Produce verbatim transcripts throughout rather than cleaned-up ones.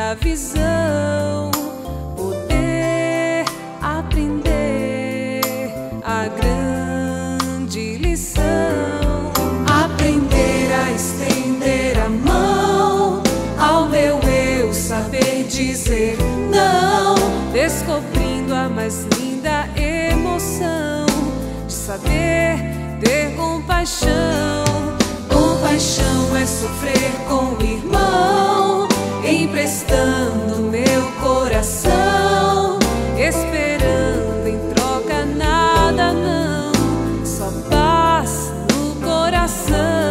a visão, poder aprender a grande lição, aprender a estender a mão ao meu eu, saber dizer não, descobrindo a mais linda emoção de saber ter compaixão. Compaixão é sofrer com o irmão, emprestando meu coração, esperando em troca nada não, só paz no coração.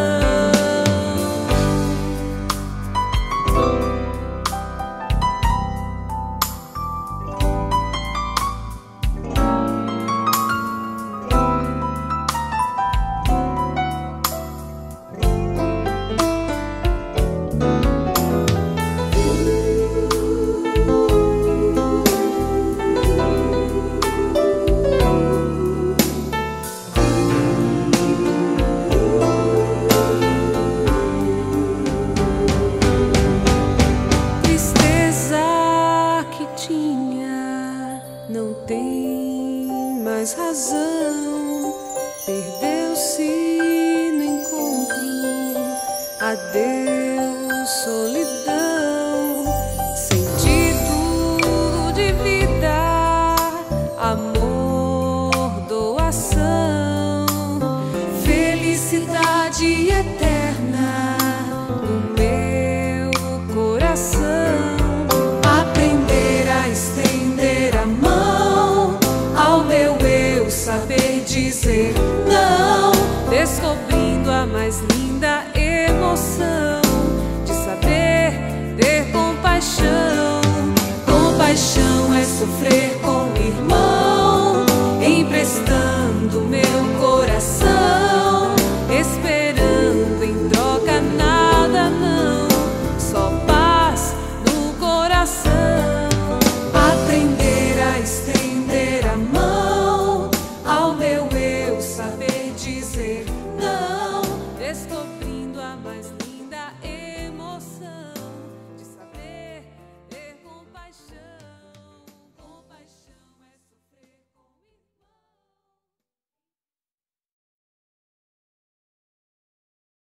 Não tem mais razão, perdeu-se no encontro, adeus solidão, sentido de vida, amor, doação, felicidade eterna no meu coração. Aprender a estender a mão ao meu eu, saber dizer não, descobrindo a mais linda emoção de saber ter compaixão. Compaixão é sofrer